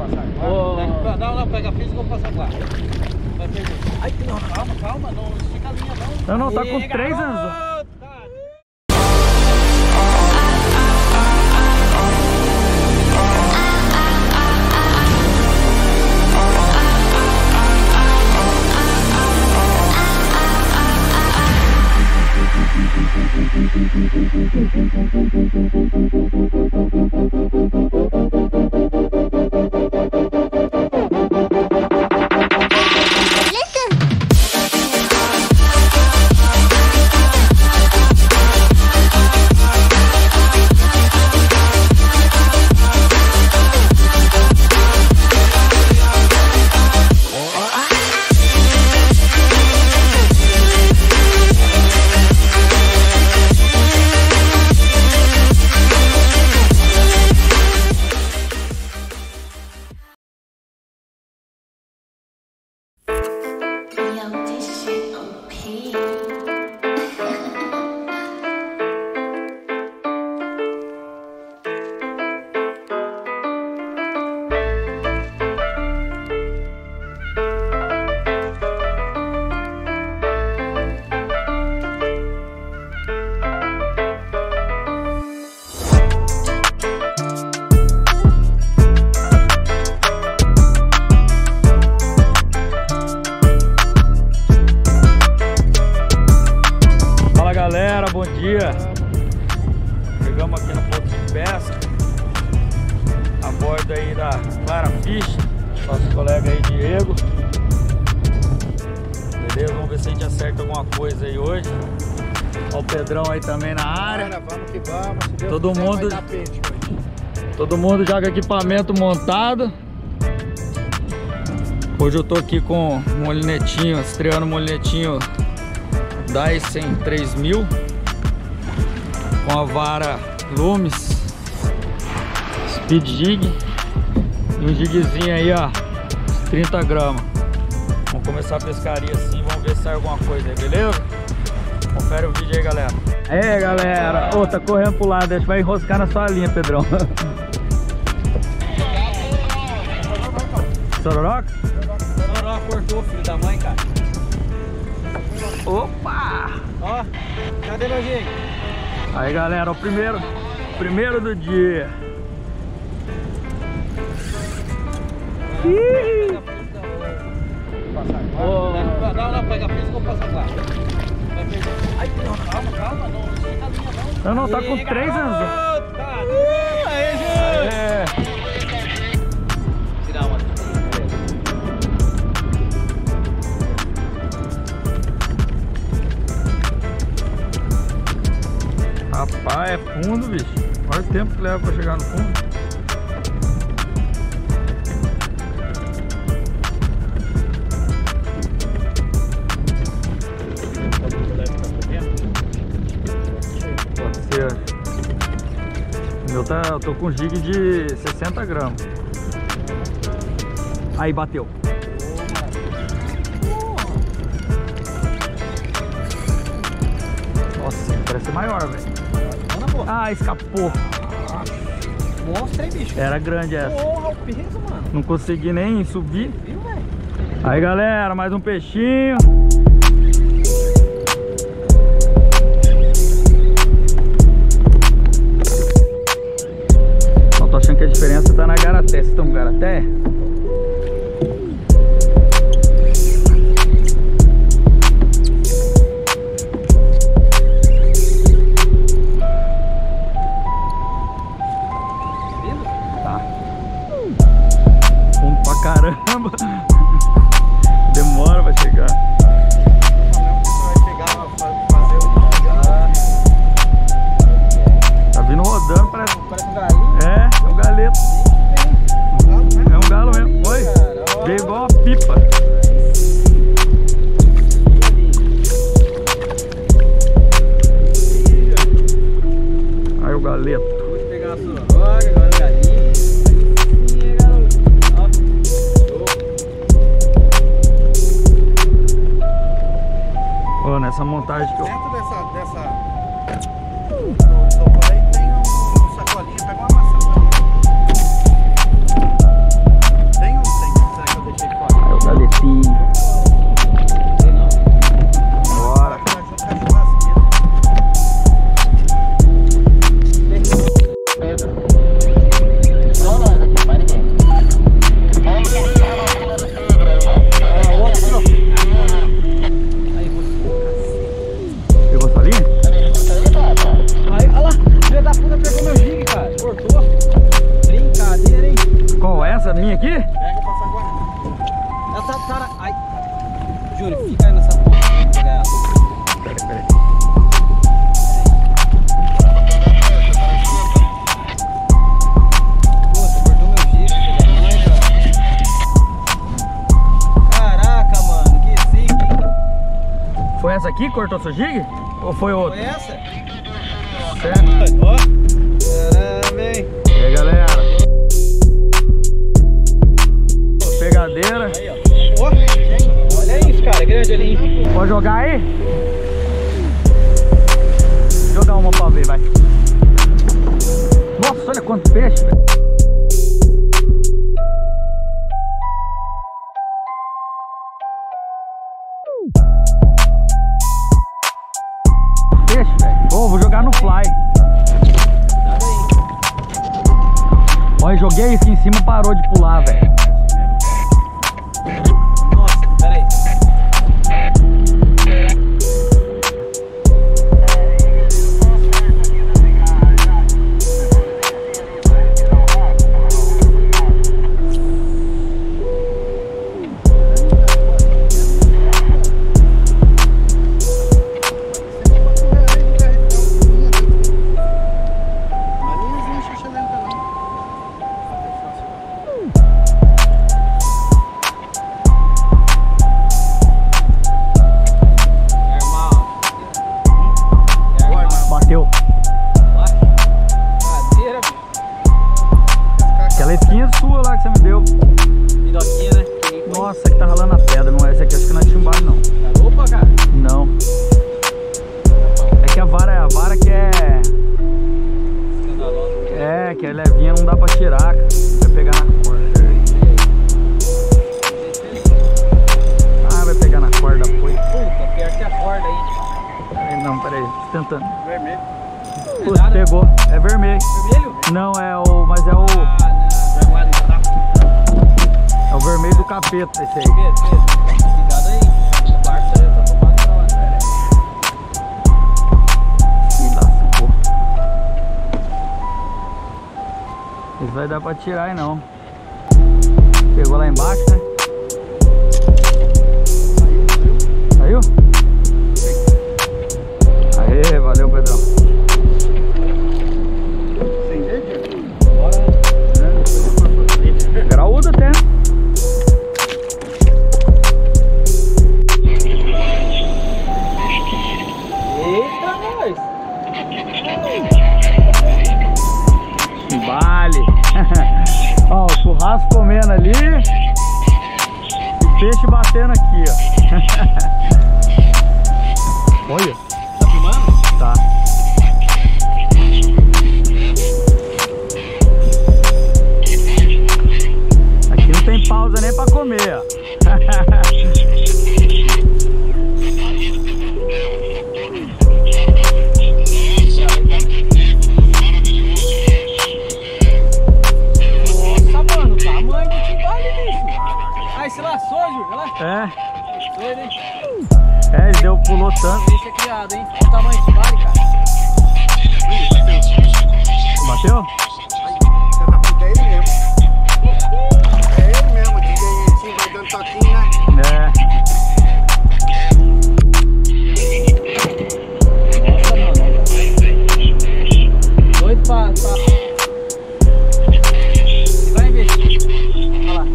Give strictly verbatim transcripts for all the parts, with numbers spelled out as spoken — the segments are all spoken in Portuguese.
Oh. Não, não, pega a fisga ou passa agora. Vai perder. Ai, não, calma, calma, não estica a linha não. Não, não, tá com três anos. Bom dia, chegamos aqui no ponto de pesca a bordo aí da Clara Fishing, nosso colega aí Diego. Beleza, vamos ver se a gente acerta alguma coisa aí hoje. Olha o Pedrão aí também na área. Bora, vamos que vamos. Se Deus todo quiser, mundo vai dar peixe hoje. Todo mundo já com equipamento montado. Hoje eu tô aqui com o molinetinho, estreando o molinetinho Dyson três mil com a vara Lumes Speed Jig e um jigzinho aí, ó, trinta gramas. Vamos começar a pescaria assim, vamos ver se sai alguma coisa aí, beleza? Confere o vídeo aí, galera. É, galera, ô, oh, tá correndo pro lado, acho que vai enroscar na sua linha, Pedrão. Sororoca? Sororoca cortou, filho da mãe, cara. Opa! Ó, cadê meu jig? Aí, galera, o primeiro, primeiro do dia. Ih! Oh. Não, não, pega a fisga ou passa agora. Ai, não, calma, calma, não estica a linha não. Não, não, tá com três anos. Tá. Aí, gente! É. Tirar uma. Rapaz, é fundo, bicho. Olha o tempo que leva pra chegar no fundo. Pode ser. O meu tá, eu tô com um jig de sessenta gramas. Aí, bateu. Nossa, parece maior, velho. Ah, escapou. Mostra aí, bicho. Era grande essa. Porra, o peso, mano. Não consegui nem subir. Viu, velho? Aí, galera, mais um peixinho. Eu tô achando que a diferença tá na garaté. Vocês estão com garaté? Caramba! Demora pra chegar. Tá vindo rodando, parece, parece um galinho. É, é um galeto. É um galo mesmo. Foi? Veio igual uma pipa. Aí o galeto. Vou pegar a sororoca, agora o galinho. Nessa montagem que eu... Dentro dessa... dessa... do isopor aí tem um, um sacolinho, pega uma maçã. essa minha aqui? Pega pra saguar. Essa cara. Ai. Júlio, fica aí nessa porra. Pega ela. Peraí, peraí. Puta, cortou meu giro, filho da mãe, cara. Caraca, mano, que zica, hein? Foi essa aqui que cortou seu jig? Ou foi outra? Foi essa? Certo. Ó. Caramba, hein? E aí, galera? Pegadeira. Aí, ó. Ó, olha isso, cara, grande ali, hein? Pode jogar aí? Jogar uma pra ver, vai. Nossa, olha quanto peixe, velho. Peixe, velho. Pô, vou jogar no fly. Olha, joguei aqui em cima, parou de pular, velho. Nossa, peraí. Bateu. Cadeira, Aquela esquinha sua lá que você me deu. piroquinha, né? Nossa, que tá ralando a pedra. Não é essa aqui, acho que não é chumbar, não. Opa, cara. Não. É que a vara é a vara que é. É, que é levinha, não dá pra tirar. Vai pegar na corda. Ah, vai pegar na corda, foi. Puta, pior que a corda aí. Peraí, não, peraí, tô tentando. Vermelho. Putz, pegou. É vermelho. Vermelho? Não, é o. Mas é o. Ah, não. Vermelho, tá? É o vermelho do capeta, esse aí. Pedro, Pedro. Cuidado aí. O barco já tá tomando na hora. Ih, lascou. Esse vai dar pra tirar aí não. Pegou lá embaixo, né? Saiu? Aê, valeu, Pedrão. Sem rede? Bora, né? Graúdo até. Eita, nós! Vale. Ó, o churrasco comendo ali. E peixe batendo aqui, ó. Olha. Tá filmando? Tá. Aqui não tem pausa nem pra comer, ó. Nossa, mano, o tamanho do quintal ali, bicho. Ai, se laçou, Júlio. Olha lá. É, Doido, hein? é, ele deu, pulou tanto. Peixe é criado, hein? Olha o tamanho que vale, cara. Bateu? É ele mesmo. É ele mesmo, que vem assim, vai dando toquinho, né? É. Nossa, mano. Doido pra... pra... Vai investir. Olha lá.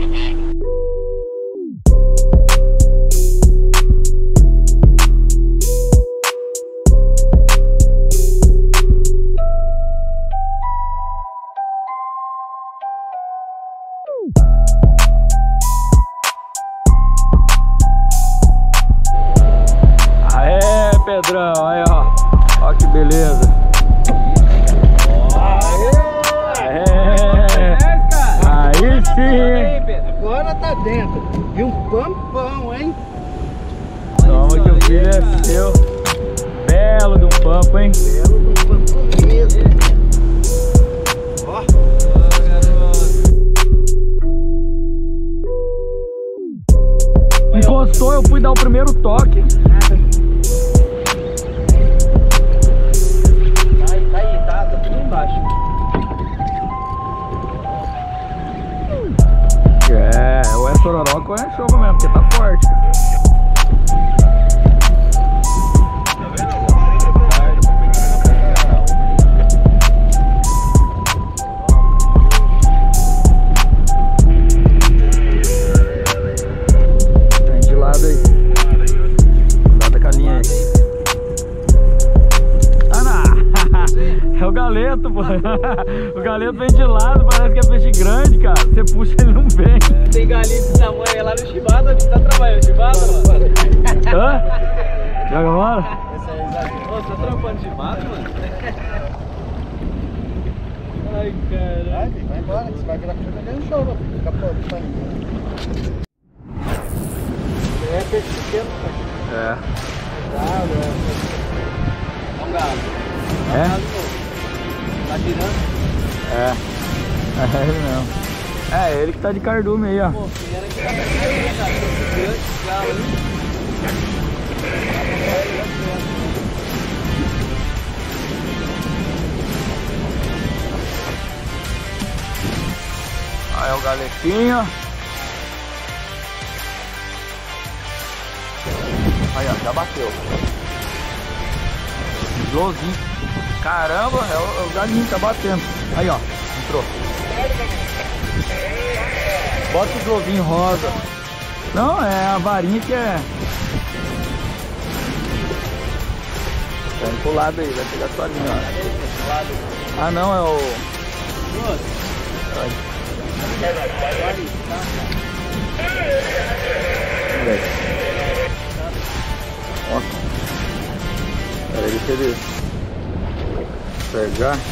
Aê, Pedrão, aí ó. Ó que beleza. Aê. Aí sim. Agora tá dentro. E um pampão, hein? Toma que o filho é seu. Belo de um pampo, hein? Belo do pampão mesmo. Ó. Encostou, eu fui dar o primeiro toque. Tá aí, tá aí, tá, tá tudo embaixo. Sororoca ou é chuva mesmo, porque tá forte. Vem de lado aí. Lado com a linha aí. Ah, não. É o galeto, pô. O galeto vem de lado, parece que é peixe grande, cara. Você puxa, ele não vem. Tem galinha desse tamanho é lá no chibata, tá trabalhando chibata, mano? Hã? Joga embora? Essa é exato. Ô, você tá trampando chibata, mano? Ai, caralho. Vai, vai embora, que você vai virar coisa dentro do show, mano. Fica pronto, tá indo. É peixe pequeno, cara. É. Galo, é. É um galo. É? Tá tirando? É. É ele mesmo. É, ele que tá de cardume aí, ó. Pô, quem era que tá grande, cara? Esse grande galo aí. Aí é o galetinho. Aí, ó, já bateu. Slowzinho. Caramba, é o, é o galinho que tá batendo. Aí, ó, entrou. Bota o slowzinho rosa. Não, é a varinha que é. Tá indo pro lado aí, vai pegar sua linha, ó. Ah, não, é o. Ai. Ó. Pera aí, deixa ele pegar.